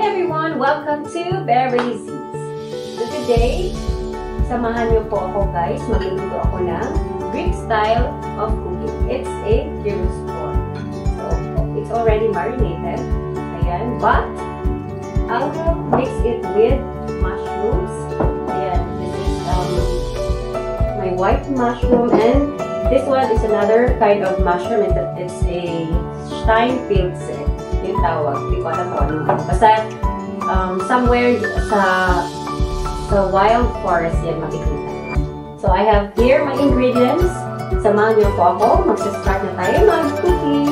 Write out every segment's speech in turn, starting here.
everyone! Welcome to Beverly Z. So today, samahan niyo po ako guys. Magluluto ako ng Greek style of cooking. It's a gyros pork. So, it's already marinated. Ayan. But, I will mix it with mushrooms. Ayan. This is my white mushroom, and this one is another kind of mushroom. It's a Steinpilze. Yung tawag. Hindi ko alam kung ano. Basta, somewhere sa wild forest yan makikita. So, I have here my ingredients. Samahan niyo po ako. Magsa-start na tayo mag-cooking.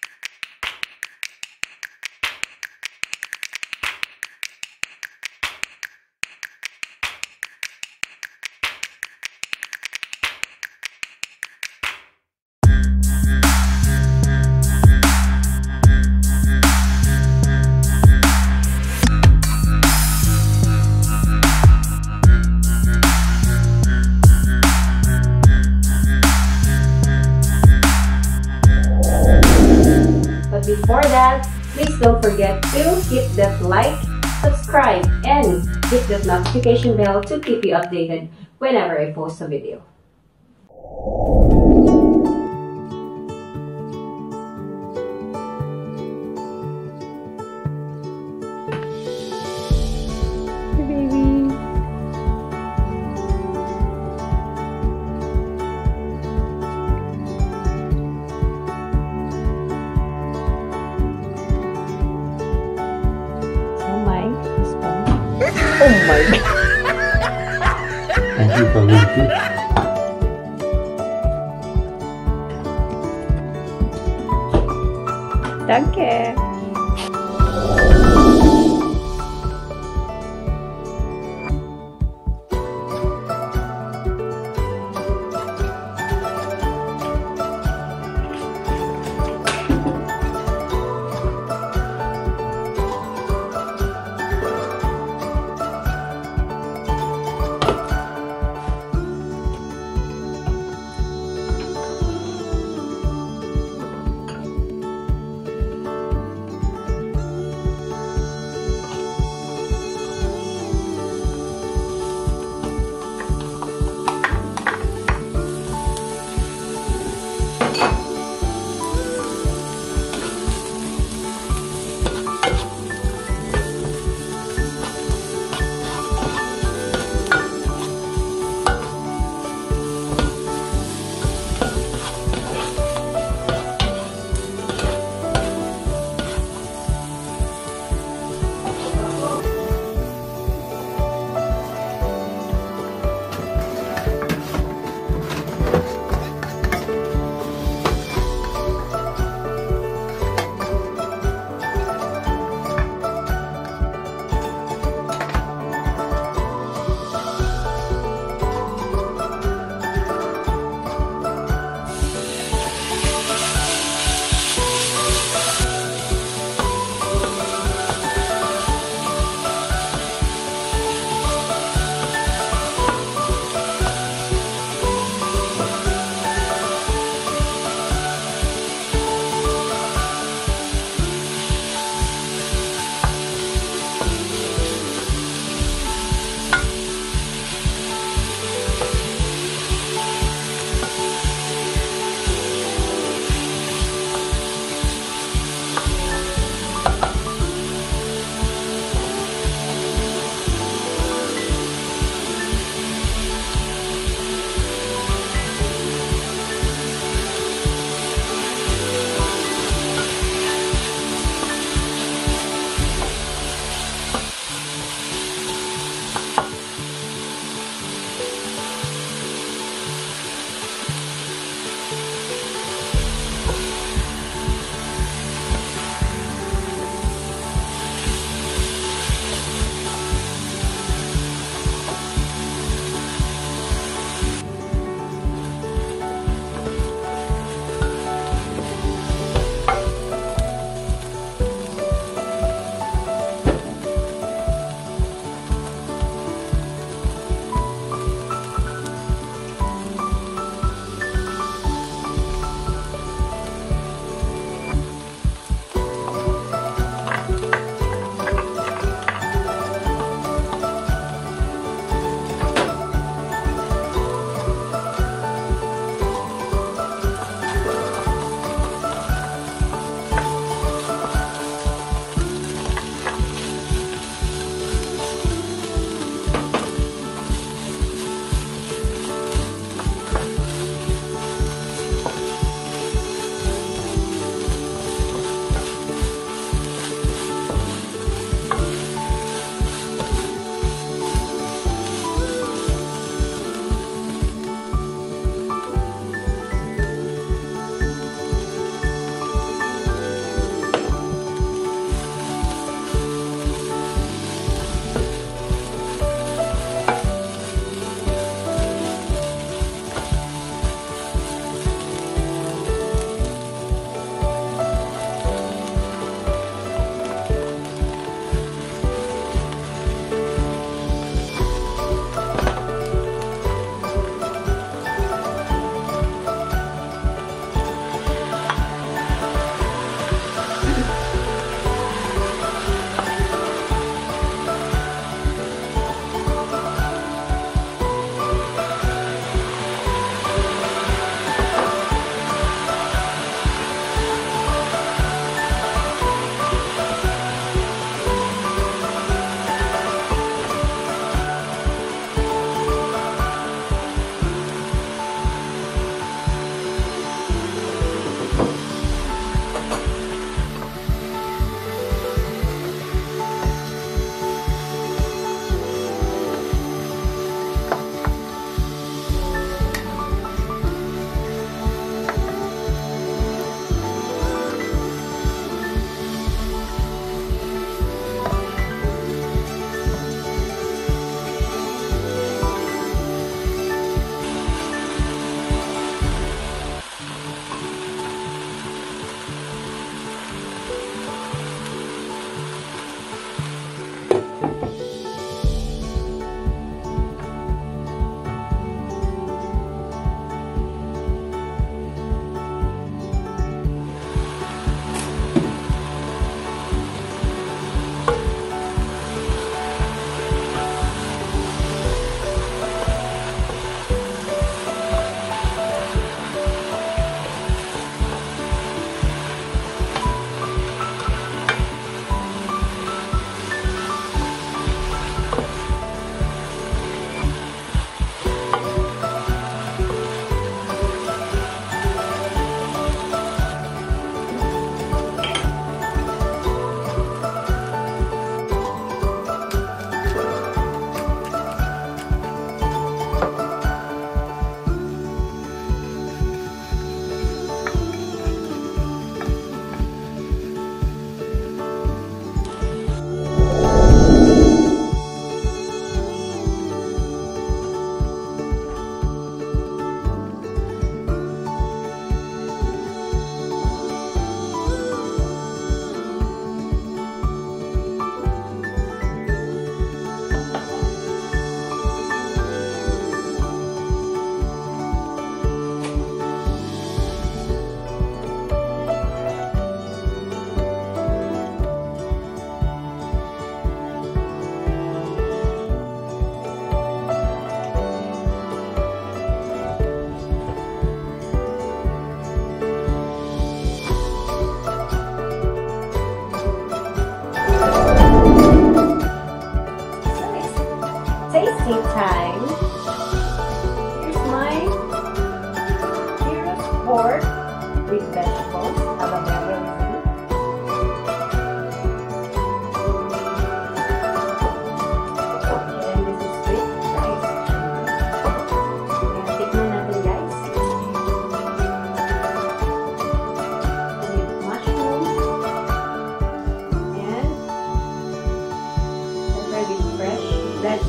Before that, please don't forget to hit that like, subscribe, and hit that notification bell to keep you updated whenever I post a video. Hey, baby. Oh my God. Thank you, Beverly. Danke.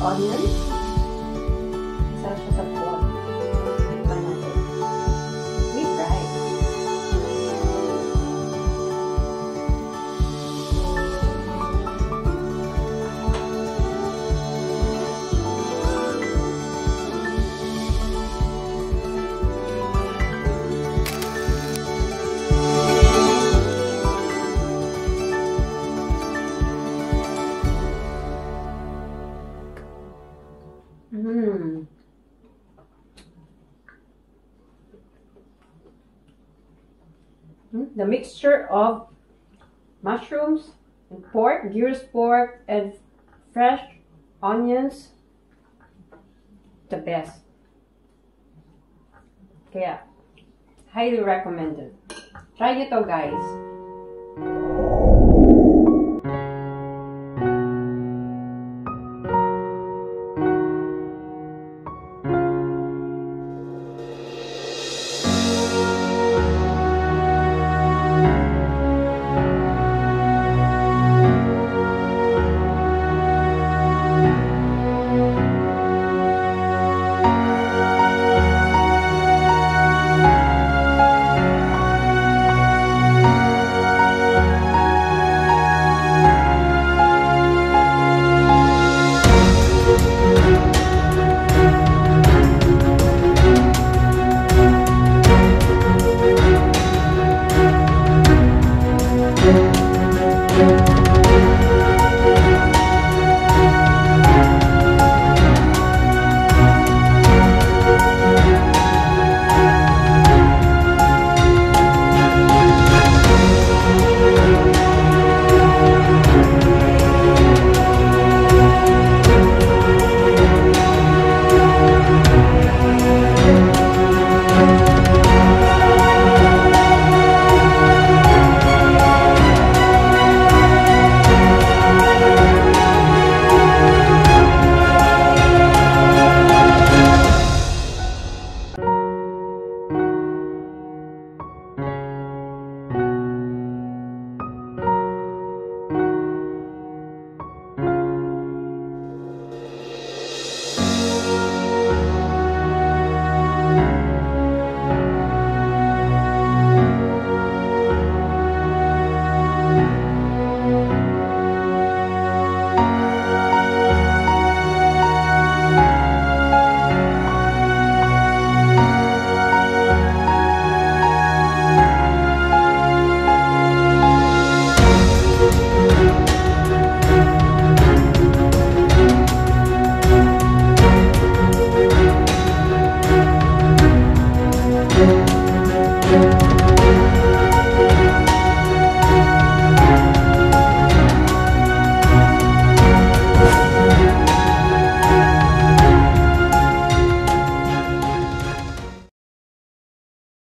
onions. Sarap siya sa pork. Tikman natin. With rice. The mixture of mushrooms and pork, gyros pork, and fresh onions, the best. Kaya, highly recommended. Try nyo to, guys.